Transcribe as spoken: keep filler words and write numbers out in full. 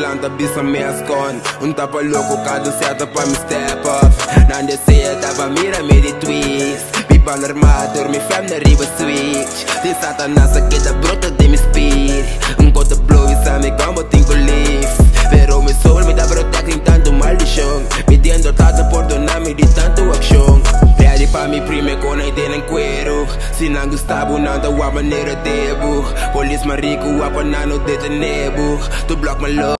planta bisa me ascon. Un tapa louco, cada certa pra me step up. Nande sei, tava mira me de twist. Pipa no armador, me fam na riba switch. De satanás que da brota de me speed. Um gota blow e sabe como tenho leaf. Pero me soul me dá protecting tanto maldição. Me dentro tata por donar-me de tanto action. Ready pra me prime com a ideia em cuero. Se não gostava, não dá a maneira devo. Police marico, a panano de tenebo. Tu block my love.